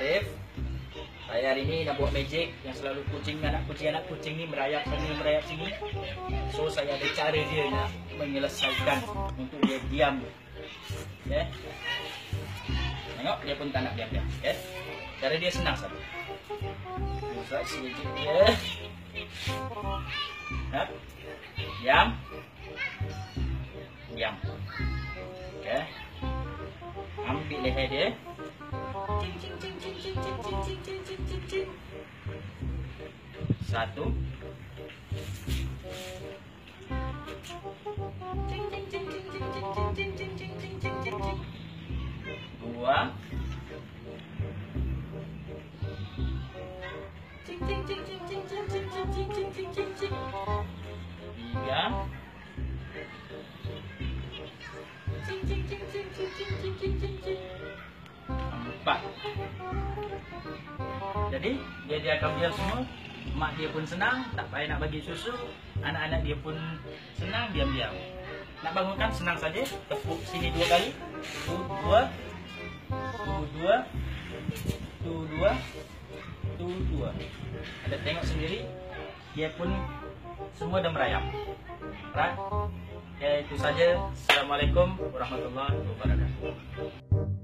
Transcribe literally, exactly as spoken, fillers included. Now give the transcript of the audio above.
Arif. Saya hari ini nak buat magic yang selalu kucing anak kucing anak kucing ni merayap sini merayap sini. So saya ada cara dia nak menyelesaikan untuk dia diam. Okay. Tengok dia pun tak nak diam-diam. Okay. Cara dia senang saja. Buat si magic dia. Hap. Diam. Diam. Okay. Ambil leher dia. Satu. Dua. Tiga. Empat. Jadi dia dia akan diam semua. Mak dia pun senang, tak payah nak bagi susu. Anak-anak dia pun senang diam-diam. Nak bangunkan senang saja. Tepuk sini dua kali. Tu dua. Tu dua. Tu dua. Tu dua. Ada tengok sendiri. Dia pun semua dah merayap. Right? Okay, itu saja. Assalamualaikum warahmatullahi wabarakatuh.